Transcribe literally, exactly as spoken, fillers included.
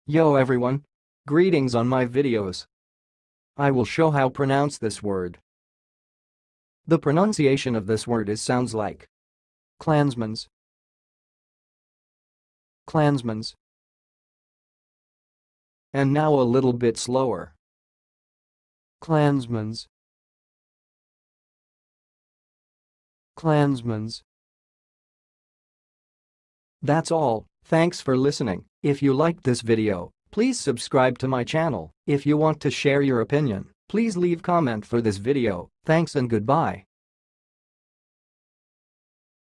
Yo everyone! Greetings on my videos. I will show how pronounce this word. The pronunciation of this word is sounds like Klansman's, Klansman's. And now a little bit slower. Klansman's, Klansman's. That's all, thanks for listening. If you liked this video, please subscribe to my channel. If you want to share your opinion, please leave comment for this video. Thanks and goodbye.